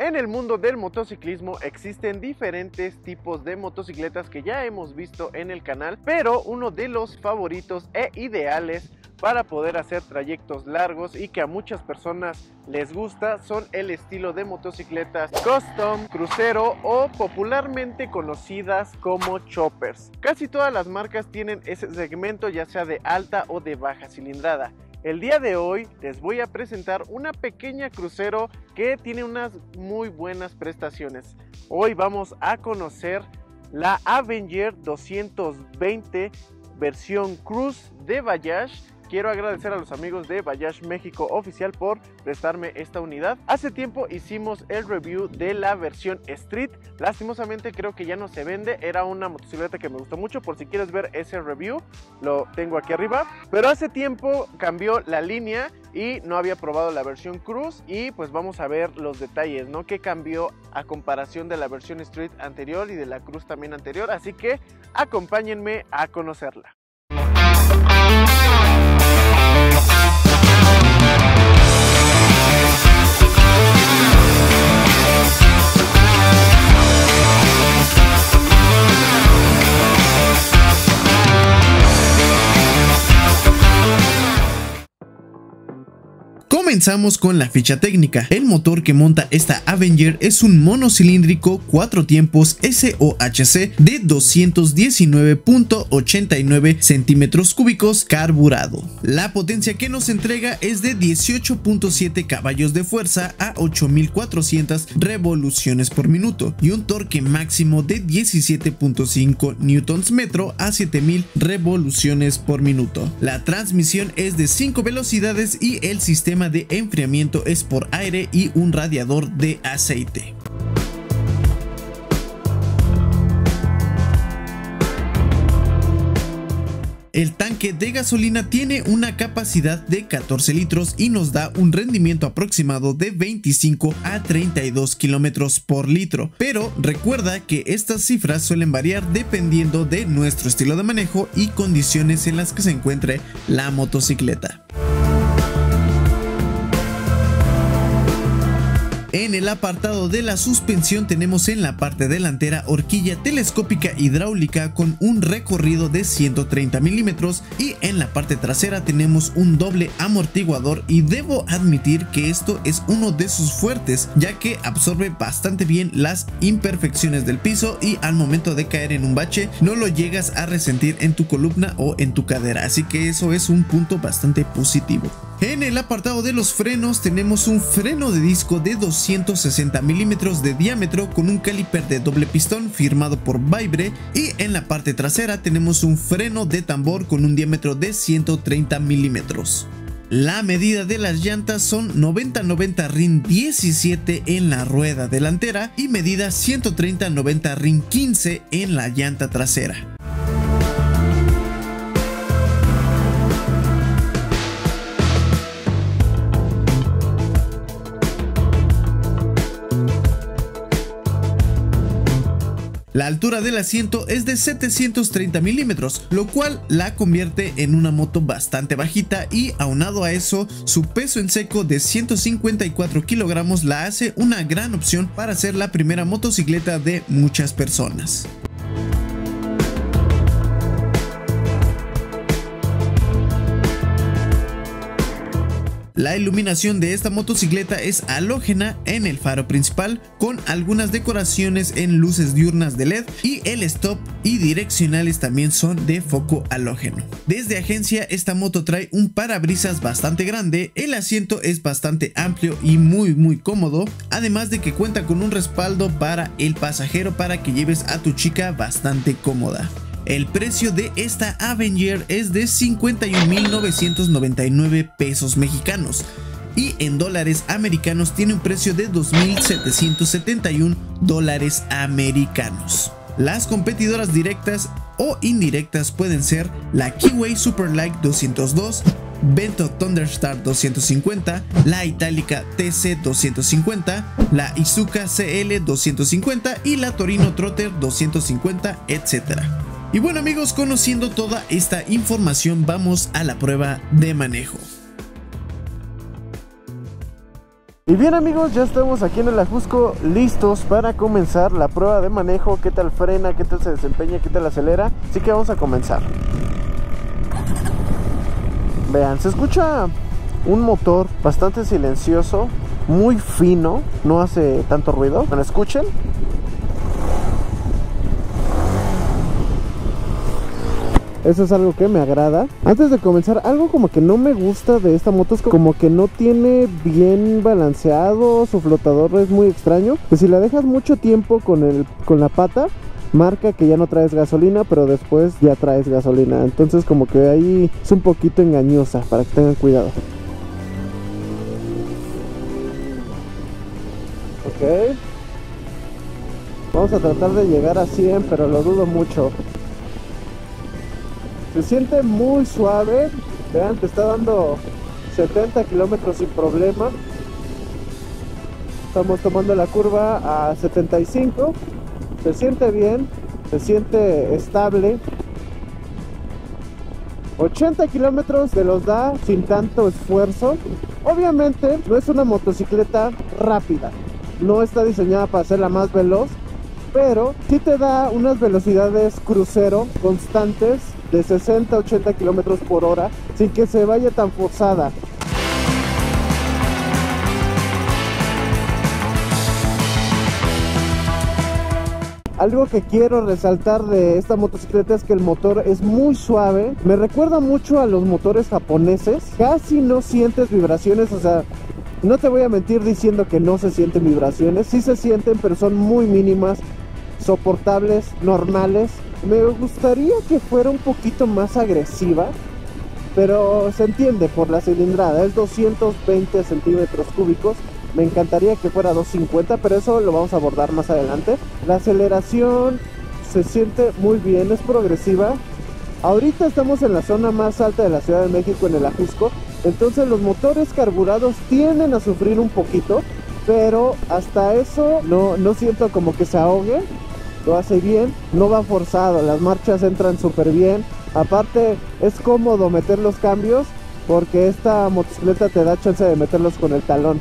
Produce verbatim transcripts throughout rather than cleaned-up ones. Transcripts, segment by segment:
En el mundo del motociclismo existen diferentes tipos de motocicletas que ya hemos visto en el canal, pero uno de los favoritos e ideales para poder hacer trayectos largos y que a muchas personas les gusta son el estilo de motocicletas custom, crucero o popularmente conocidas como choppers. Casi todas las marcas tienen ese segmento, ya sea de alta o de baja cilindrada. El día de hoy les voy a presentar una pequeña crucero que tiene unas muy buenas prestaciones. Hoy vamos a conocer la Avenger doscientos veinte versión Cruise de Bajaj. Quiero agradecer a los amigos de Bajaj México Oficial por prestarme esta unidad. Hace tiempo hicimos el review de la versión Street. Lastimosamente creo que ya no se vende. Era una motocicleta que me gustó mucho. Por si quieres ver ese review, lo tengo aquí arriba. Pero hace tiempo cambió la línea y no había probado la versión Cruise. Y pues vamos a ver los detalles, ¿no? ¿Qué cambió a comparación de la versión Street anterior y de la Cruise también anterior? Así que acompáñenme a conocerla. Comenzamos con la ficha técnica. El motor que monta esta Avenger es un monocilíndrico cuatro tiempos S O H C de doscientos diecinueve punto ochenta y nueve centímetros cúbicos carburado. La potencia que nos entrega es de dieciocho punto siete caballos de fuerza a ocho mil cuatrocientas revoluciones por minuto y un torque máximo de diecisiete punto cinco newtons metro a siete mil revoluciones por minuto. La transmisión es de cinco velocidades y el sistema de enfriamiento es por aire y un radiador de aceite. El tanque de gasolina tiene una capacidad de catorce litros y nos da un rendimiento aproximado de veinticinco a treinta y dos kilómetros por litro, pero recuerda que estas cifras suelen variar dependiendo de nuestro estilo de manejo y condiciones en las que se encuentre la motocicleta. En el apartado de la suspensión tenemos en la parte delantera horquilla telescópica hidráulica con un recorrido de ciento treinta milímetros y en la parte trasera tenemos un doble amortiguador y debo admitir que esto es uno de sus fuertes ya que absorbe bastante bien las imperfecciones del piso y al momento de caer en un bache no lo llegas a resentir en tu columna o en tu cadera, así que eso es un punto bastante positivo. En el apartado de los frenos tenemos un freno de disco de doscientos sesenta milímetros de diámetro con un caliper de doble pistón firmado por Vibbre y en la parte trasera tenemos un freno de tambor con un diámetro de ciento treinta milímetros. La medida de las llantas son noventa noventa rin diecisiete en la rueda delantera y medida ciento treinta noventa rin quince en la llanta trasera. La altura del asiento es de setecientos treinta milímetros, lo cual la convierte en una moto bastante bajita y aunado a eso, su peso en seco de ciento cincuenta y cuatro kilogramos la hace una gran opción para ser la primera motocicleta de muchas personas. La iluminación de esta motocicleta es halógena en el faro principal con algunas decoraciones en luces diurnas de L E D y el stop y direccionales también son de foco halógeno. Desde agencia esta moto trae un parabrisas bastante grande, el asiento es bastante amplio y muy muy cómodo, además de que cuenta con un respaldo para el pasajero para que lleves a tu chica bastante cómoda. El precio de esta Avenger es de cincuenta y un mil novecientos noventa y nueve pesos mexicanos y en dólares americanos tiene un precio de dos mil setecientos setenta y un dólares americanos. Las competidoras directas o indirectas pueden ser la Kiwi Superlight doscientos dos, Vento Thunderstar doscientos cincuenta, la Itálica T C doscientos cincuenta, la Izuka C L doscientos cincuenta y la Torino Trotter doscientos cincuenta, etcétera. Y bueno amigos, conociendo toda esta información vamos a la prueba de manejo. Y bien amigos, ya estamos aquí en el Ajusco listos para comenzar la prueba de manejo. ¿Qué tal frena? ¿Qué tal se desempeña? ¿Qué tal acelera? Así que vamos a comenzar. Vean, se escucha un motor bastante silencioso, muy fino, no hace tanto ruido. Bueno, escuchen. Eso es algo que me agrada. Antes de comenzar, algo como que no me gusta de esta moto es como que no tiene bien balanceado. Su flotador es muy extraño, que si la dejas mucho tiempo con, el, con la pata, marca que ya no traes gasolina, pero después ya traes gasolina. Entonces como que ahí es un poquito engañosa, para que tengan cuidado. Ok, vamos a tratar de llegar a cien, pero lo dudo mucho. Se siente muy suave. Vean, te está dando setenta kilómetros sin problema. Estamos tomando la curva a setenta y cinco. Se siente bien, se siente estable. ochenta kilómetros te los da sin tanto esfuerzo. Obviamente no es una motocicleta rápida, no está diseñada para ser la más veloz, pero sí te da unas velocidades crucero constantes de sesenta a ochenta kilómetros por hora sin que se vaya tan forzada. Algo que quiero resaltar de esta motocicleta es que el motor es muy suave. Me recuerda mucho a los motores japoneses. Casi no sientes vibraciones, o sea, no te voy a mentir diciendo que no se sienten vibraciones. Sí se sienten, pero son muy mínimas, soportables, normales. Me gustaría que fuera un poquito más agresiva, pero se entiende por la cilindrada. Es doscientos veinte centímetros cúbicos. Me encantaría que fuera doscientos cincuenta, pero eso lo vamos a abordar más adelante. La aceleración se siente muy bien, es progresiva. Ahorita estamos en la zona más alta de la Ciudad de México, en el Ajusco. Entonces los motores carburados tienden a sufrir un poquito, pero hasta eso no, no siento como que se ahogue. Lo hace bien, no va forzado, las marchas entran súper bien. Aparte es cómodo meter los cambios, porque esta motocicleta te da chance de meterlos con el talón.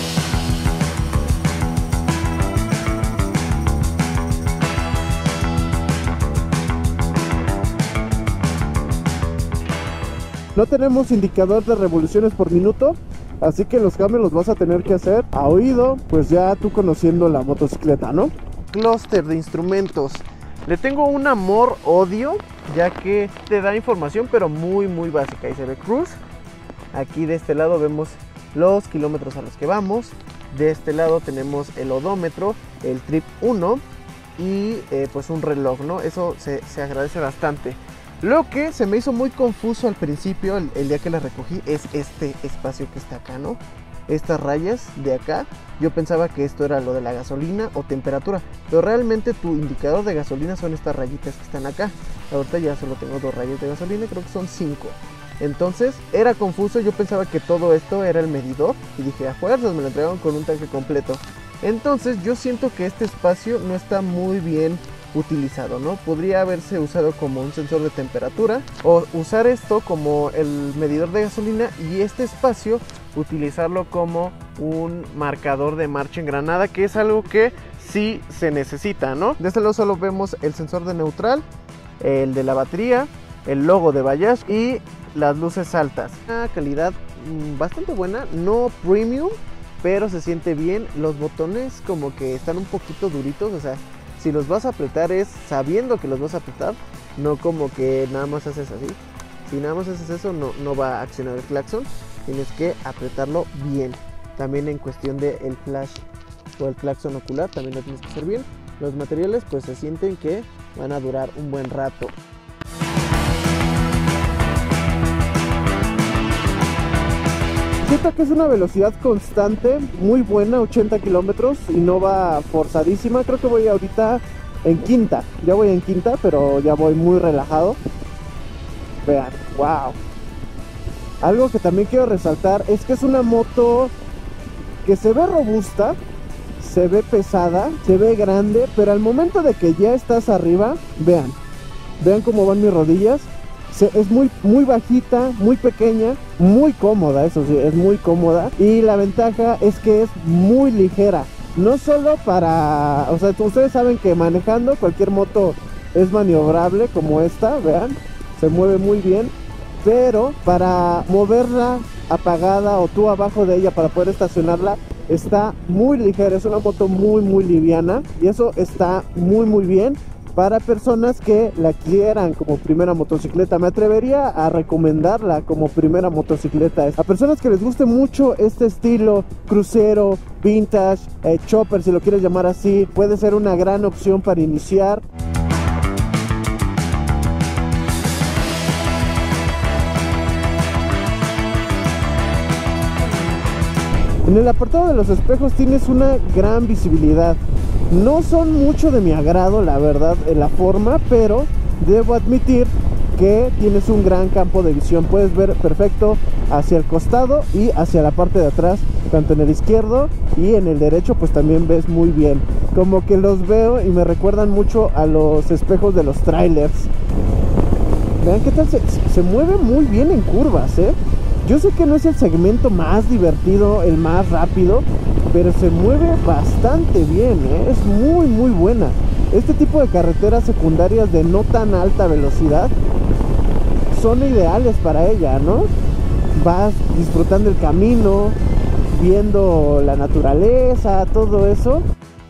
No tenemos indicador de revoluciones por minuto, así que los cambios los vas a tener que hacer a oído, pues ya tú conociendo la motocicleta, ¿no? Clúster de instrumentos. Le tengo un amor-odio, ya que te da información, pero muy muy básica. Ahí se ve cruise. Aquí de este lado vemos los kilómetros a los que vamos. De este lado tenemos el odómetro, el trip uno y eh, pues un reloj, ¿no? Eso se, se agradece bastante. Lo que se me hizo muy confuso al principio, el, el día que la recogí, es este espacio que está acá, ¿no? Estas rayas de acá, yo pensaba que esto era lo de la gasolina o temperatura, pero realmente tu indicador de gasolina son estas rayitas que están acá. Ahorita ya solo tengo dos rayas de gasolina, creo que son cinco. Entonces era confuso, yo pensaba que todo esto era el medidor y dije, a fuerzas me lo entregaron con un tanque completo. Entonces yo siento que este espacio no está muy bien utilizado, ¿no? Podría haberse usado como un sensor de temperatura o usar esto como el medidor de gasolina y este espacio utilizarlo como un marcador de marcha engranada, que es algo que sí se necesita, ¿no? De este lado solo vemos el sensor de neutral, el de la batería, el logo de Bayash y las luces altas. Una calidad bastante buena, no premium, pero se siente bien. Los botones como que están un poquito duritos, o sea, si los vas a apretar es sabiendo que los vas a apretar, no como que nada más haces así. Si nada más haces eso no, no va a accionar el claxon, tienes que apretarlo bien. También en cuestión de el flash o el claxon ocular también lo tienes que hacer bien. Los materiales pues se sienten que van a durar un buen rato. Siento que es una velocidad constante, muy buena, ochenta kilómetros y no va forzadísima. Creo que voy ahorita en quinta, ya voy en quinta, pero ya voy muy relajado. Vean, wow. Algo que también quiero resaltar es que es una moto que se ve robusta, se ve pesada, se ve grande, pero al momento de que ya estás arriba, vean, vean cómo van mis rodillas. Se, es muy, muy bajita, muy pequeña, muy cómoda, eso sí, es muy cómoda. Y la ventaja es que es muy ligera. No solo para, o sea, ustedes saben que manejando cualquier moto es maniobrable como esta, vean, se mueve muy bien. Pero para moverla apagada o tú abajo de ella para poder estacionarla, está muy ligera, es una moto muy muy liviana y eso está muy muy bien para personas que la quieran como primera motocicleta. Me atrevería a recomendarla como primera motocicleta a personas que les guste mucho este estilo crucero, vintage, eh, chopper si lo quieres llamar así. Puede ser una gran opción para iniciar. En el apartado de los espejos tienes una gran visibilidad. No son mucho de mi agrado, la verdad, en la forma, pero debo admitir que tienes un gran campo de visión. Puedes ver perfecto hacia el costado y hacia la parte de atrás, tanto en el izquierdo y en el derecho, pues también ves muy bien. Como que los veo y me recuerdan mucho a los espejos de los trailers. Vean qué tal, se, se mueve muy bien en curvas, ¿eh? Yo sé que no es el segmento más divertido, el más rápido, pero se mueve bastante bien, ¿eh? Es muy muy buena. Este tipo de carreteras secundarias de no tan alta velocidad son ideales para ella, ¿no? Vas disfrutando el camino, viendo la naturaleza, todo eso.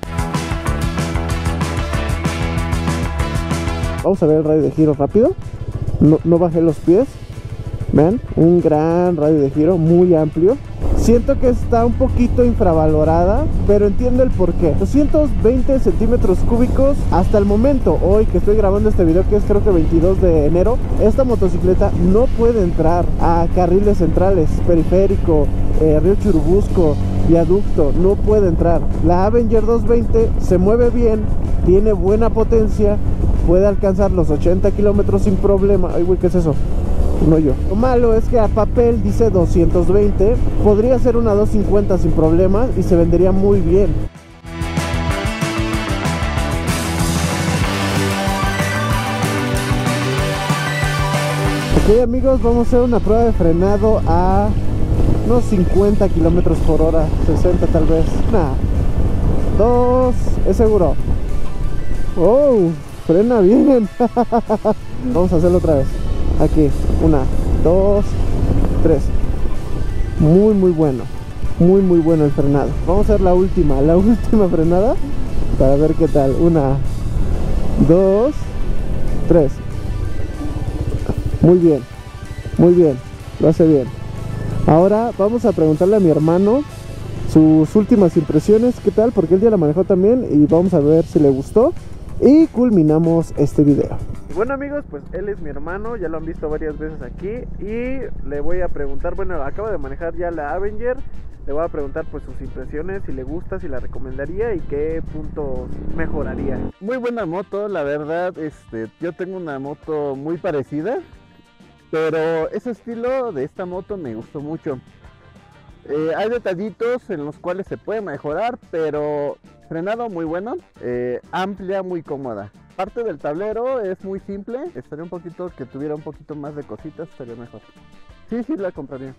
Vamos a ver el radio de giro rápido. No, no bajé los pies. Vean, un gran radio de giro muy amplio. Siento que está un poquito infravalorada, pero entiendo el porqué. doscientos veinte centímetros cúbicos hasta el momento, hoy que estoy grabando este video, que es creo que veintidós de enero. Esta motocicleta no puede entrar a carriles centrales, periférico, eh, Río Churubusco, viaducto, no puede entrar. La Avenger doscientos veinte se mueve bien, tiene buena potencia, puede alcanzar los ochenta kilómetros sin problema. Ay, güey, ¿qué es eso? No yo. Lo malo es que a papel dice doscientos veinte, podría ser una doscientos cincuenta sin problemas y se vendería muy bien. Ok amigos, vamos a hacer una prueba de frenado a unos cincuenta kilómetros por hora, sesenta tal vez. Nah, dos, es seguro. Oh, frena bien. Vamos a hacerlo otra vez. Aquí, una, dos, tres. Muy muy bueno, muy muy bueno el frenado. Vamos a hacer la última, la última frenada para ver qué tal. Una, dos, tres. Muy bien, muy bien, lo hace bien. Ahora vamos a preguntarle a mi hermano sus últimas impresiones, qué tal, porque él ya la manejó también y vamos a ver si le gustó. Y culminamos este video. Bueno amigos, pues él es mi hermano, ya lo han visto varias veces aquí y le voy a preguntar, bueno, acaba de manejar ya la Avenger, le voy a preguntar pues sus impresiones, si le gusta, si la recomendaría y qué puntos mejoraría. Muy buena moto, la verdad, este, yo tengo una moto muy parecida, pero ese estilo de esta moto me gustó mucho. Eh, hay detallitos en los cuales se puede mejorar, pero frenado muy bueno, eh, amplia, muy cómoda. Parte del tablero es muy simple, estaría un poquito, que tuviera un poquito más de cositas, estaría mejor. Sí, sí, la compraría.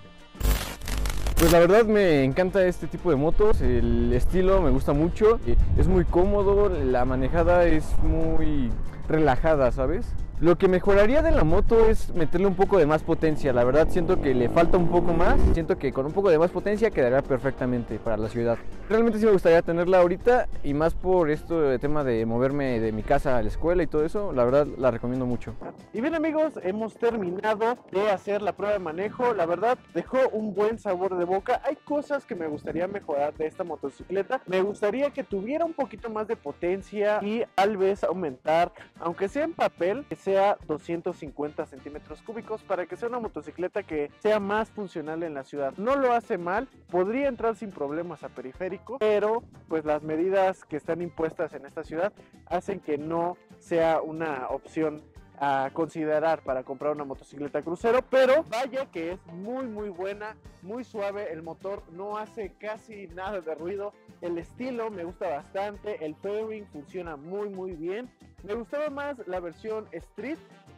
Pues la verdad me encanta este tipo de motos, el estilo me gusta mucho, es muy cómodo, la manejada es muy relajada, ¿sabes? Lo que mejoraría de la moto es meterle un poco de más potencia, la verdad siento que le falta un poco más, siento que con un poco de más potencia quedaría perfectamente para la ciudad. Realmente sí me gustaría tenerla ahorita y más por esto de tema de moverme de mi casa a la escuela y todo eso, la verdad la recomiendo mucho. Y bien amigos, hemos terminado de hacer la prueba de manejo, la verdad dejó un buen sabor de boca. Hay cosas que me gustaría mejorar de esta motocicleta, me gustaría que tuviera un poquito más de potencia y tal vez aumentar, aunque sea en papel, que sea doscientos cincuenta centímetros cúbicos para que sea una motocicleta que sea más funcional en la ciudad. No lo hace mal, podría entrar sin problemas a periférico, pero pues las medidas que están impuestas en esta ciudad hacen que no sea una opción a considerar para comprar una motocicleta crucero, pero vaya que es muy muy buena, muy suave, el motor no hace casi nada de ruido, el estilo me gusta bastante, el fairing funciona muy muy bien. Me gustaba más la versión Street,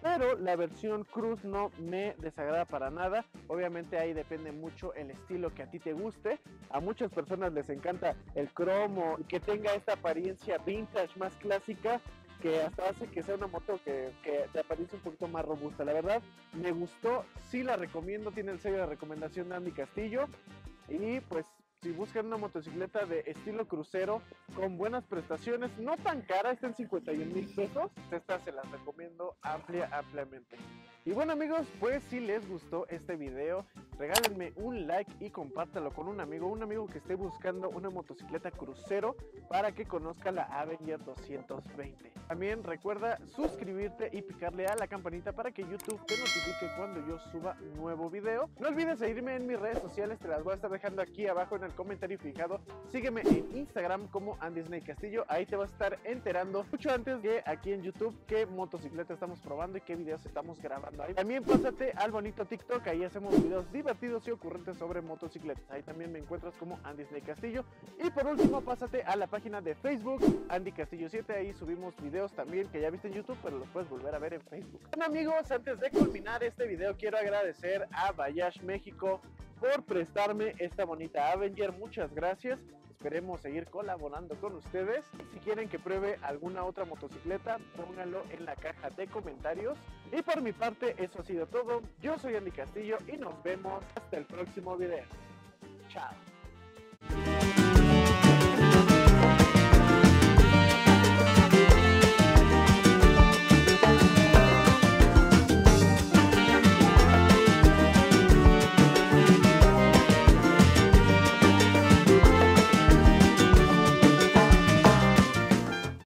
pero la versión Cruz no me desagrada para nada. Obviamente ahí depende mucho el estilo que a ti te guste. A muchas personas les encanta el cromo y que tenga esta apariencia vintage más clásica, que hasta hace que sea una moto que, que te aparece un poquito más robusta. La verdad me gustó, sí la recomiendo, tiene el sello de recomendación de Andy Castillo. Y pues si buscan una motocicleta de estilo crucero con buenas prestaciones, no tan cara, está en cincuenta y un mil pesos, esta se las recomiendo amplia, ampliamente. Y bueno amigos, pues si les gustó este video, regálenme un like y compártalo con un amigo, un amigo que esté buscando una motocicleta crucero para que conozca la Avenger doscientos veinte. También recuerda suscribirte y picarle a la campanita para que YouTube te notifique cuando yo suba un nuevo video. No olvides seguirme en mis redes sociales, te las voy a estar dejando aquí abajo en el comentario fijado. Sígueme en Instagram como Andy Snake Castillo, ahí te vas a estar enterando mucho antes que aquí en YouTube qué motocicleta estamos probando y qué videos estamos grabando. Ahí también pásate al bonito TikTok, ahí hacemos videos divertidos y ocurrentes sobre motocicletas. Ahí también me encuentras como Andy Snake Castillo. Y por último, pásate a la página de Facebook, Andy Castillo siete, ahí subimos videos también que ya viste en YouTube, pero los puedes volver a ver en Facebook. Bueno amigos, antes de culminar este video, quiero agradecer a Bayash México por prestarme esta bonita Avenger. Muchas gracias. Esperemos seguir colaborando con ustedes. Si quieren que pruebe alguna otra motocicleta, pónganlo en la caja de comentarios. Y por mi parte, eso ha sido todo. Yo soy Andy Castillo y nos vemos hasta el próximo video. Chao.